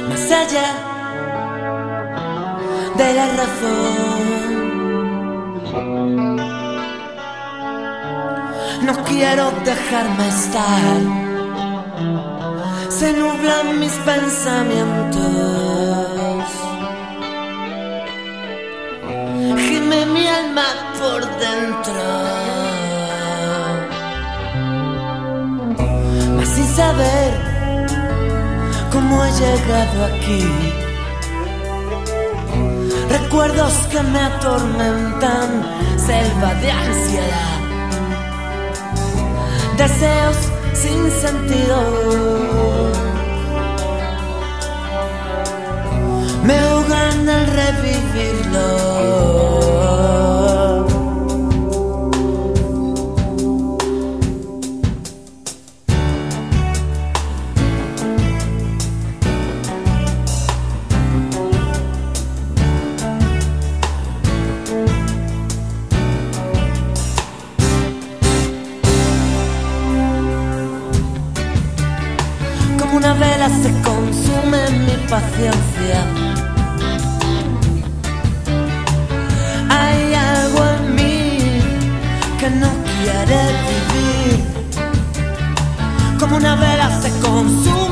más allá de la razón. No quiero dejarme estar, se nublan mis pensamientos, gime mi alma por dentro, mas sin saber cómo he llegado aquí. Recuerdos que me atormentan, selva de ansiedad, deseos sin sentido, me ahogan al revivirlo. Una vela se consume mi paciencia. Hay algo en mí que no quiere vivir. Como una vela se consume